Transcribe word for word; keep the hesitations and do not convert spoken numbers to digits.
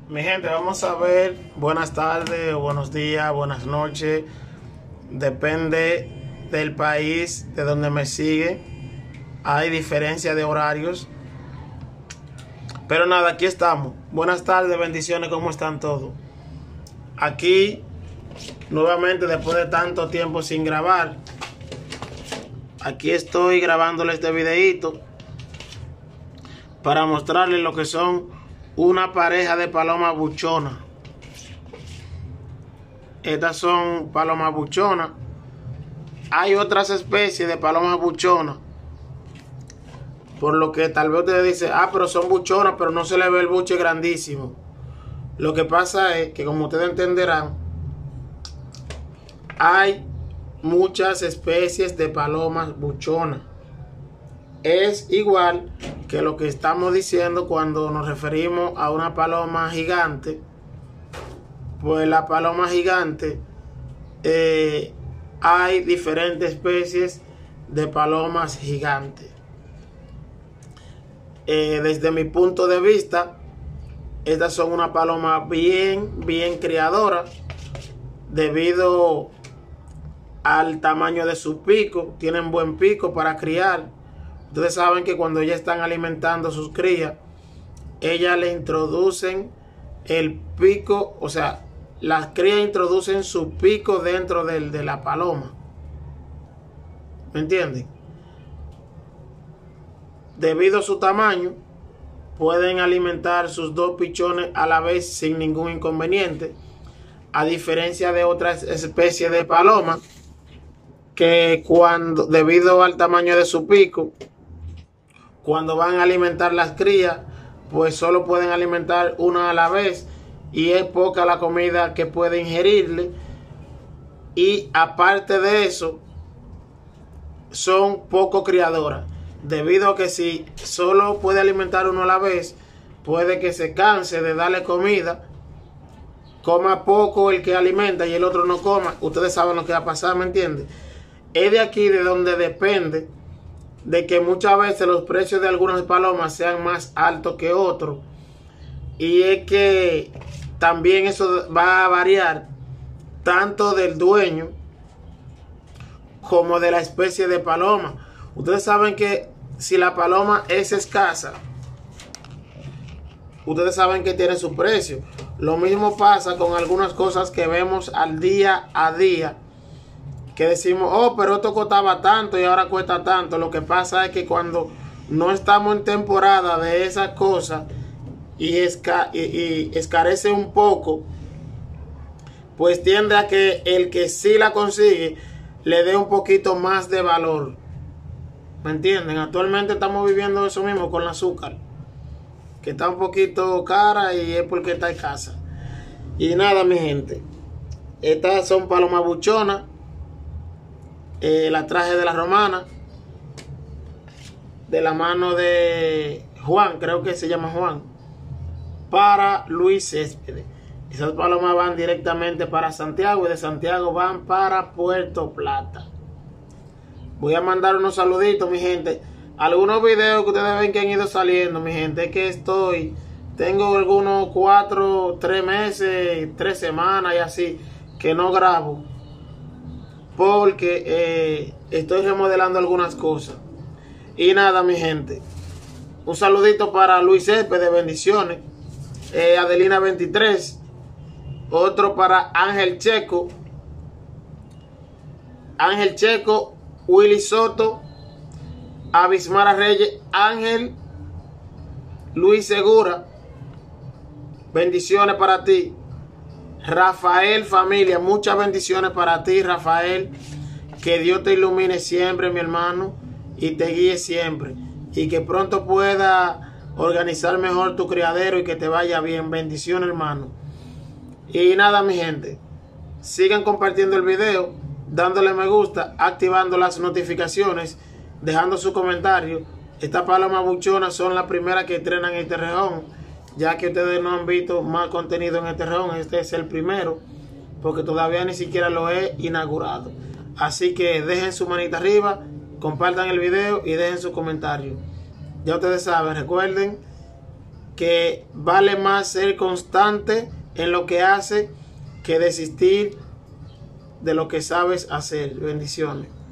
Mi gente, vamos a ver, buenas tardes, o buenos días, buenas noches, depende del país de donde me sigue, hay diferencia de horarios, pero nada, aquí estamos. Buenas tardes, bendiciones, ¿cómo están todos? Aquí, nuevamente, después de tanto tiempo sin grabar, aquí estoy grabándole este videito para mostrarles lo que son una pareja de palomas buchonas. Estas son palomas buchonas. Hay otras especies de palomas buchonas, por lo que tal vez ustedes dicen, ah, pero son buchonas, pero no se le ve el buche grandísimo. Lo que pasa es que, como ustedes entenderán, hay muchas especies de palomas buchonas. Es igual que lo que estamos diciendo cuando nos referimos a una paloma gigante. Pues la paloma gigante, eh, hay diferentes especies de palomas gigantes. Eh, desde mi punto de vista, estas son una paloma bien, bien criadora, debido al tamaño de su pico. Tienen buen pico para criar. Ustedes saben que cuando ellas están alimentando a sus crías, ellas le introducen el pico, o sea, las crías introducen su pico dentro del, de la paloma. ¿Me entienden? Debido a su tamaño, pueden alimentar sus dos pichones a la vez sin ningún inconveniente, a diferencia de otras especies de palomas que, cuando debido al tamaño de su pico, cuando van a alimentar las crías, pues solo pueden alimentar una a la vez y es poca la comida que puede ingerirle. Y aparte de eso, son poco criadoras, debido a que si solo puede alimentar uno a la vez, puede que se canse de darle comida, coma poco el que alimenta y el otro no coma. Ustedes saben lo que va a pasar, ¿me entienden? Es de aquí de donde depende de que muchas veces los precios de algunas palomas sean más altos que otros. Y es que también eso va a variar tanto del dueño como de la especie de paloma. Ustedes saben que si la paloma es escasa, ustedes saben que tiene su precio. Lo mismo pasa con algunas cosas que vemos al día a día, que decimos, oh, pero esto costaba tanto y ahora cuesta tanto. Lo que pasa es que cuando no estamos en temporada de esas cosas y, esca y, y escarece un poco, pues tiende a que el que sí la consigue le dé un poquito más de valor. ¿Me entienden? Actualmente estamos viviendo eso mismo con el azúcar, que está un poquito cara y es porque está escasa. Y nada, mi gente, estas son palomas buchonas. Eh, la traje de la romana, de la mano de Juan, creo que se llama Juan, para Luis Céspedes. Esas palomas van directamente para Santiago y de Santiago van para Puerto Plata. Voy a mandar unos saluditos, mi gente. Algunos videos que ustedes ven que han ido saliendo, mi gente, es que estoy, tengo algunos cuatro, tres meses, tres semanas y así, que no grabo, porque eh, estoy remodelando algunas cosas. Y nada, mi gente, un saludito para Luis Céspedes, bendiciones. eh, Adelina veintitrés, otro para Ángel Checo, Ángel Checo, Willy Soto, Abismara Reyes, Ángel, Luis Segura, bendiciones para ti. Rafael, familia, muchas bendiciones para ti, Rafael. Que Dios te ilumine siempre, mi hermano, y te guíe siempre. Y que pronto pueda organizar mejor tu criadero y que te vaya bien. Bendiciones, hermano. Y nada, mi gente, sigan compartiendo el video, dándole me gusta, activando las notificaciones, dejando su comentario. Estas palomas buchonas son las primeras que entrenan en este rejón, ya que ustedes no han visto más contenido en este rejón. Este es el primero, porque todavía ni siquiera lo he inaugurado. Así que dejen su manita arriba, compartan el video y dejen su comentario. Ya ustedes saben, recuerden que vale más ser constante en lo que hace que desistir de lo que sabes hacer. Bendiciones.